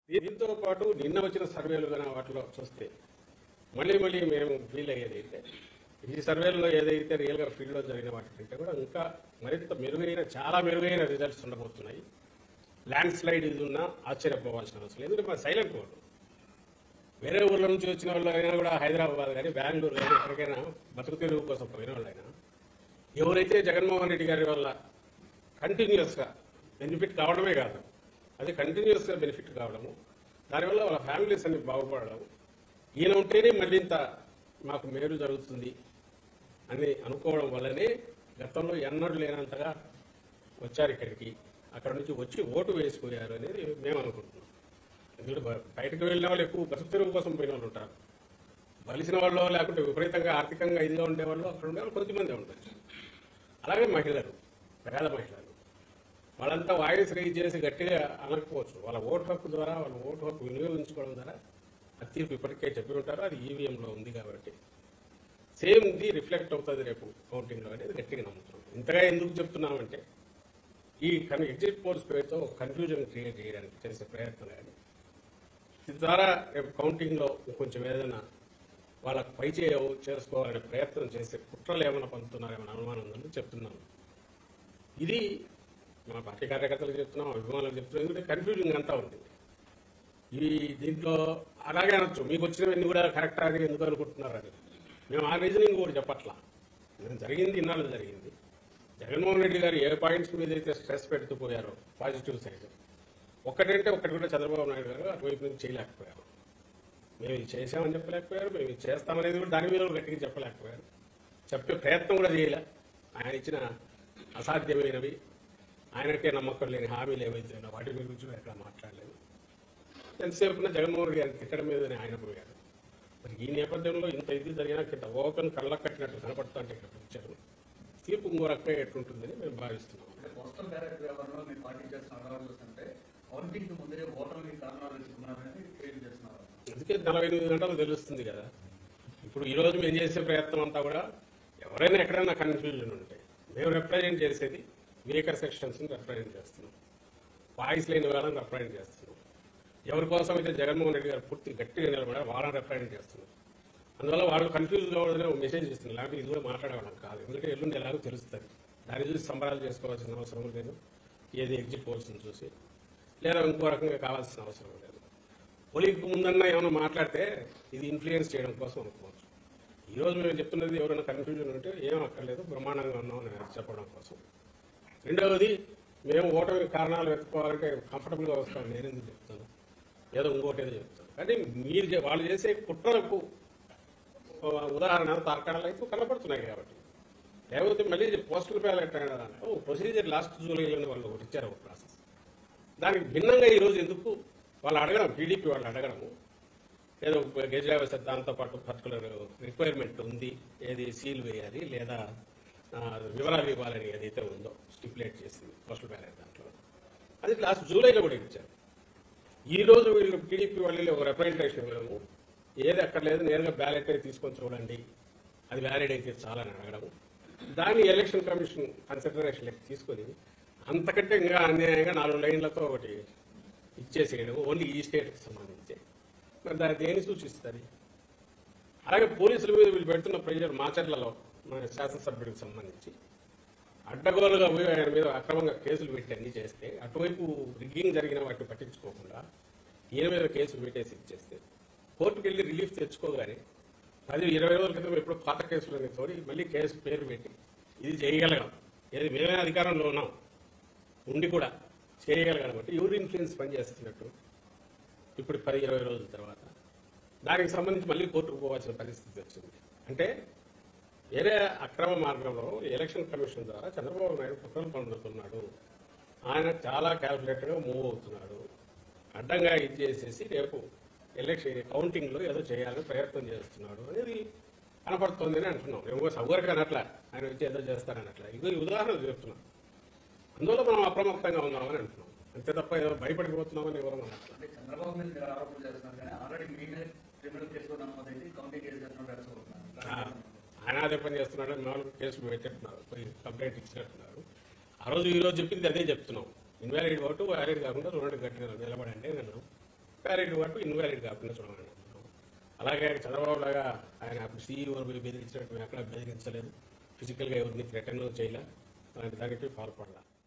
దీంతో పాటు నిన్న వచ్చిన సర్వేలు కానీ వాటిలో చూస్తే మళ్ళీ మేము ఫీల్ అయ్యేది అయితే ఈ సర్వేల్లో ఏదైతే రియల్గా ఫీల్డ్లో జరిగిన వాటి కంటే కూడా ఇంకా మరింత మెరుగైన చాలా మెరుగైన రిజల్ట్స్ ఉండబోతున్నాయి. ల్యాండ్ స్లైడ్ ఇది ఉన్నా ఆశ్చర్యపోవాల్సిన అవసరం లేదు. ఎందుకంటే మా సైలెంట్ ఓటు వేరే ఊర్ల నుంచి వచ్చిన వాళ్ళు అయినా కూడా హైదరాబాద్ కానీ బెంగళూరు కానీ ఎక్కడికైనా బతుకు తెరువు కోసం పోయిన వాళ్ళైనా ఎవరైతే జగన్మోహన్ రెడ్డి గారి వల్ల కంటిన్యూస్గా బెనిఫిట్ కావడమే కాదు, అది కంటిన్యూస్గా బెనిఫిట్ కావడము, దానివల్ల వాళ్ళ ఫ్యామిలీస్ అన్ని బాగుపడడం, ఈయన ఉంటేనే మరింత మాకు మేలు జరుగుతుంది అని అనుకోవడం వల్లనే గతంలో ఎన్నడూ లేనంతగా వచ్చారు ఇక్కడికి. అక్కడ నుంచి వచ్చి ఓటు వేసిపోయారు అనేది మేము అనుకుంటున్నాం. ఎందుకంటే బయటకు వెళ్ళిన వాళ్ళు ఎక్కువ బతుకు తెరువు కోసం పోయిన వాళ్ళు ఉంటారు. బలిసిన వాళ్ళు లేకుంటే విపరీతంగా ఆర్థికంగా ఇదిగా ఉండేవాళ్ళు అక్కడ ఉండేవాళ్ళు కొద్దిమంది ఉంటారు. అలాగే మహిళలు, పేద మహిళలు వాళ్ళంతా వాయిస్ రైజ్ చేసి గట్టిగా అనకపోవచ్చు. వాళ్ళ ఓటు హక్కు ద్వారా వాళ్ళ ఓటు హక్కు వినియోగించుకోవడం ద్వారా ఆ తీర్పు ఇప్పటికే చెప్పి ఉంటారు. అది ఈవీఎంలో ఉంది కాబట్టి సేమ్ ఇది రిఫ్లెక్ట్ అవుతుంది రేపు కౌంటింగ్లో అనేది గట్టిగా నమ్ముతున్నాం. ఇంతగా ఎందుకు చెప్తున్నామంటే ఈ ఎగ్జిట్ పోల్స్ పేరుతో కన్ఫ్యూజన్ క్రియేట్ చేయడానికి చేసే ప్రయత్నం కానీ దీని ద్వారా రేపు కౌంటింగ్లో కొంచెం ఏదైనా వాళ్ళకు పై చేసుకోవాలనే ప్రయత్నం చేసే కుట్రలు ఏమైనా పంపుతున్నారేమైనా అనుమానం ఉందని చెప్తున్నాను. ఇది మా పార్టీ కార్యకర్తలకు చెప్తున్నాం, అభిమానులకు చెప్తున్నాం. ఎందుకంటే కన్ఫ్యూజింగ్ అంతా ఉంది. దీంట్లో అలాగే అనొచ్చు, మీకు వచ్చినవన్నీ కూడా కరెక్ట్ అని ఎందుకు అనుకుంటున్నారని. మేము ఆ రీజనింగ్ కూడా చెప్పట్లా. మేము జరిగింది ఇన్నాళ్ళు జరిగింది. జగన్మోహన్ రెడ్డి గారు ఏ పాయింట్స్ మీద అయితే స్ట్రెస్ పెడుతూ పోయారో పాజిటివ్ సైడ్ ఒక్కటంటే ఒక్కటి కూడా చంద్రబాబు నాయుడు గారు అటువైపు నుంచి చేయలేకపోయారు. మేము ఇది చేసామని చెప్పలేకపోయారు, మేము ఇది చేస్తామనేది కూడా దాని మీద గట్టిగా చెప్పలేకపోయారు. చెప్పే ప్రయత్నం కూడా చేయలే. ఆయన ఇచ్చిన అసాధ్యమైనవి, ఆయనకే నమ్మకం లేని హామీలు ఏవైతే వాటి గురించి ఎక్కడ మాట్లాడలేదు. ఎంతసేపున జగన్మోహన్ రెడ్డి గారిని తిట్టడం మీదనే ఆయన పోయారు. మరి ఈ నేపథ్యంలో ఇంత ఇది జరిగినా ఓపెన్ కళ్ళ కట్టినట్టు కనపడుతుంటే ఇక్కడ పిక్చర్ తీర్పు ఇంకో రకంగా ఎట్లుంటుందని మేము భావిస్తున్నాం. అందుకే 48 గంటలు తెలుస్తుంది కదా. ఇప్పుడు ఈ రోజు మేము చేసే ప్రయత్నం అంతా కూడా ఎవరైనా ఎక్కడైనా కన్ఫ్యూజన్ ఉంటే మేము రిప్రజెంట్ చేసేది వీకర్ సెక్షన్స్ రిప్రజెంట్ చేస్తున్నాం, వాయిస్ లేని వాళ్ళని రిప్రజెంట్ చేస్తున్నాం. ఎవరి కోసం అయితే జగన్మోహన్ రెడ్డి గారు పూర్తి గట్టిగా నిలబడారు వాళ్ళని రిప్రజెంట్ చేస్తున్నాం. అందువల్ల వాళ్ళు కన్ఫ్యూజ్ కావడనే ఒక మెసేజ్ ఇస్తున్నారు. లేకపోతే ఇది కూడా మాట్లాడేవాళ్ళం కాదు. ఎందుకంటే ఎల్లుండి ఎలాగో తెలుస్తుంది. దాన్ని చూసి సంబరాలు చేసుకోవాల్సిన అవసరం లేదు. ఏది ఎగ్జిట్ పోల్స్ని చూసి లేదా ఇంకో రకంగా కావాల్సిన అవసరం లేదు. పోలింగ్కి ముందన్నా ఏమైనా మాట్లాడితే ఇది ఇన్ఫ్లుయెన్స్ చేయడం కోసం అనుకోవచ్చు. ఈరోజు మేము చెప్తున్నది ఎవరైనా కన్ఫ్యూజన్ ఉంటే ఏం అక్కర్లేదు, బ్రహ్మాండంగా ఉన్నామని చెప్పడం కోసం. రెండవది, మేము ఓటమి కారణాలు వెతుక్కోవాలంటే కంఫర్టబుల్గా వస్తాం నేను ఎందుకు చెప్తాను, ఏదో ఇంకోటి ఏదో చెప్తాను. కానీ మీరు వాళ్ళు చేసే కుట్రలకు ఉదాహరణ తార్కాణాలు అయితే కనపడుతున్నాయి కాబట్టి. లేకపోతే మళ్ళీ పోస్టల్ బ్యాలెట్ ప్రొసీజర్ లాస్ట్ జూలైలోనే వాళ్ళు ఒకటి ఇచ్చారు ఒక ప్రాసెస్. దానికి భిన్నంగా ఈరోజు ఎందుకు వాళ్ళు అడగడం, టీడీపీ వాళ్ళు అడగడము ఏదో గెజిట్ వ్యవస్థ దాంతోపాటు పర్టికులర్ రిక్వైర్మెంట్ ఉంది, ఏది సీల్ వేయాలి లేదా వివరాలు ఇవ్వాలని ఏదైతే ఉందో స్టిపులేట్ చేసింది పోస్టల్ బ్యాలెట్ దాంట్లో, అది లాస్ట్ జూలైలో కూడా ఇచ్చారు. ఈ రోజు వీళ్ళు టీడీపీ వాళ్ళు ఒక రిప్రజెంటేషన్ ఇవ్వడము, ఏది అక్కర్లేదు నేరుగా బ్యాలెట్ అయితే తీసుకొని చూడండి, అది వ్యాలిడ్ అయితే చాలని అడగడము, దాన్ని ఎలక్షన్ కమిషన్ కన్సిడరేషన్లోకి తీసుకొని అంతకంటే ఇంకా అన్యాయంగా 4 లైన్లతో ఒకటి ఇచ్చేసేయడం ఓన్లీ ఈ స్టేట్కి సంబంధించి. మరి దాన్ని దేని సూచిస్తుంది? అలాగే పోలీసుల మీద వీళ్ళు పెడుతున్న ప్రెజర్ మాచర్లలో మన శాసనసభ్యుడికి సంబంధించి అడ్డగోలుగా పోయి ఆయన మీద అక్రమంగా కేసులు పెట్టి అన్ని చేస్తే, అటువైపు రిగ్గింగ్ జరిగిన వాటిని పట్టించుకోకుండా ఈయన మీద కేసులు పెట్టేసి ఇచ్చేస్తే కోర్టుకు వెళ్ళి రిలీఫ్ తెచ్చుకోగానే 10-20 రోజుల క్రితం ఎప్పుడు పాత కేసులని తోడి మళ్ళీ కేసు పేరు పెట్టి ఇది చేయగలగాం, ఏది మేమే అధికారంలో ఉన్నాం ఉండి కూడా చేయగలగాలి. కాబట్టి ఎవరు ఇన్ఫ్లుయెన్స్ పనిచేస్తున్నట్టు ఇప్పుడు 10-20 రోజుల తర్వాత దానికి సంబంధించి మళ్ళీ కోర్టుకు పోవాల్సిన పరిస్థితి వచ్చింది. అంటే వేరే అక్రమ మార్గంలో ఎలక్షన్ కమిషన్ ద్వారా చంద్రబాబు నాయుడు కుట్రలు పన్నుతున్నాడు. ఆయన చాలా క్యాల్కులేటర్గా మూవ్ అవుతున్నాడు. అడ్డంగా ఇది చేసేసి రేపు ఎలక్షన్ కౌంటింగ్లో ఏదో చేయాలని ప్రయత్నం చేస్తున్నాడు అనేది కనపడుతుంది అని అంటున్నాం. ఏమో సౌకర్యంగా అనట్లా, ఆయన వచ్చి ఏదో చేస్తారనట్లా. ఇదో ఉదాహరణలు చెప్తున్నాం. అందువల్ల మనం అప్రమత్తంగా ఉన్నామని అంటున్నాం. అంతే తప్ప ఏదో భయపడిపోతున్నామని ఎవరు అనట్లా. ఆయన అదే పని చేస్తున్నాడు, 4 కేసులు పెట్టేట్టున్నారు, కంప్లైంట్ ఇచ్చినట్టున్నారు. ఆ రోజు ఈ రోజు చెప్పింది అదే చెప్తున్నాం. ఇన్వాలిడ్ ఓటు వ్యాలిడ్ కాకుండా 2 గట్టిగా నిలబడండి నేను వ్యాలిడ్ వరకు ఇన్వాలిడ్ కాకుండా చూడాలని. అలాగే చంద్రబాబు లాగా ఆయన అప్పుడు సీఈఓ బెదిరించినట్టు ఎక్కడ బెదిరించలేదు, ఫిజికల్గా ఎవరిని థ్రెటన్ చేయలే, అలాంటి దానికి పాల్పడాలి.